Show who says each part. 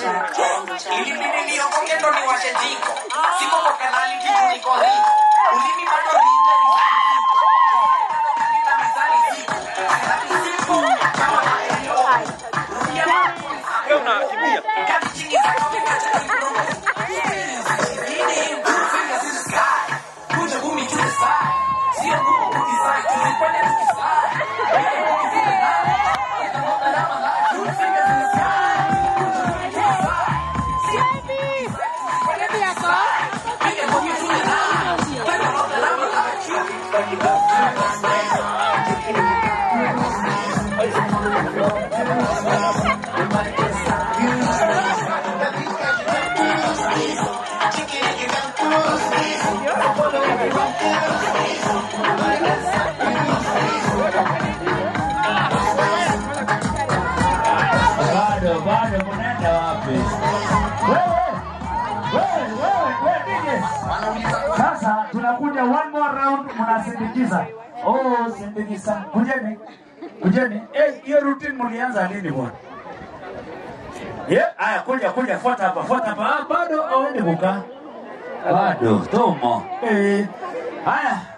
Speaker 1: Sasa tunakuja one more round, mnasindikiza. Oh, sindikiza. Kujeni. Kujeni. Hiyo routine mlianza lini bwana? Aya kuja fuata hapa. Bado aende buka. Bado tomo. Haya.